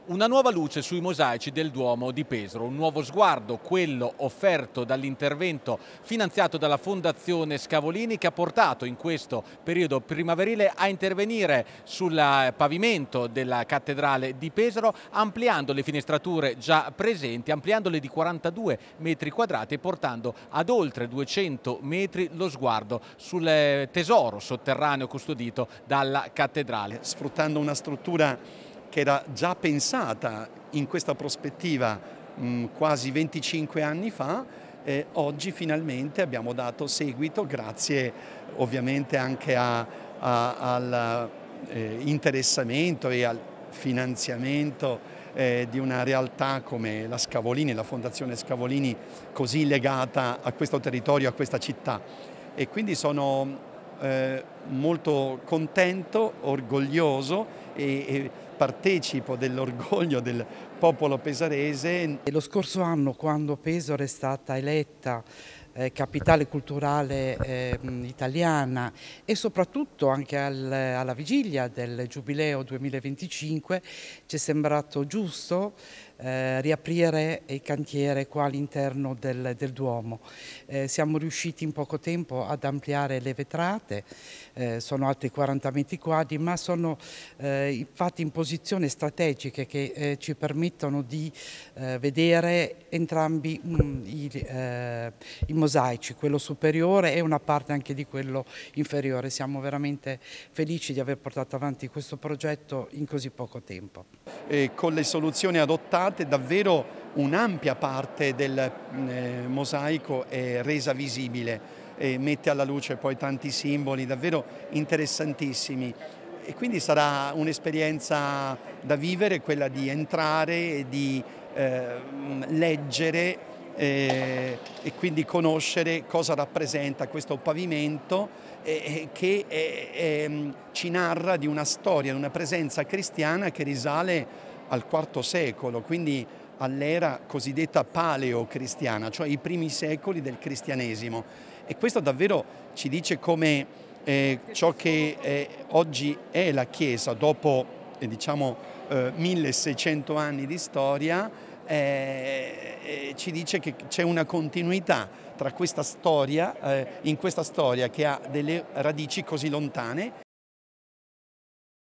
Una nuova luce sui mosaici del Duomo di Pesaro, un nuovo sguardo, quello offerto dall'intervento finanziato dalla Fondazione Scavolini, che ha portato in questo periodo primaverile a intervenire sul pavimento della cattedrale di Pesaro, ampliando le finestrature già presenti, ampliandole di 42 metri quadrati e portando ad oltre 200 metri lo sguardo sul tesoro sotterraneo custodito dalla cattedrale. Sfruttando una struttura che era già pensata in questa prospettiva quasi 25 anni fa, oggi finalmente abbiamo dato seguito, grazie ovviamente anche all'interessamento e al finanziamento di una realtà come la Scavolini, la Fondazione Scavolini, così legata a questo territorio, a questa città. E quindi sono molto contento, orgoglioso e partecipo dell'orgoglio del popolo pesarese. Lo scorso anno, quando Pesaro è stata eletta capitale culturale italiana e soprattutto anche alla vigilia del Giubileo 2025, ci è sembrato giusto riaprire il cantiere qua all'interno del Duomo. Siamo riusciti in poco tempo ad ampliare le vetrate, sono altri 40 metri quadri, ma sono infatti in posizioni strategiche che ci permettono di vedere entrambi i mosaici, quello superiore e una parte anche di quello inferiore. Siamo veramente felici di aver portato avanti questo progetto in così poco tempo. Con le soluzioni adottate davvero un'ampia parte del mosaico è resa visibile e mette alla luce poi tanti simboli davvero interessantissimi. E quindi sarà un'esperienza da vivere, quella di entrare e di leggere e quindi conoscere cosa rappresenta questo pavimento che ci narra di una storia, di una presenza cristiana che risale al IV secolo, quindi all'era cosiddetta paleocristiana, cioè i primi secoli del cristianesimo. E questo davvero ci dice come ciò che oggi è la Chiesa, dopo diciamo 1600 anni di storia, ci dice che c'è una continuità tra questa storia, in questa storia che ha delle radici così lontane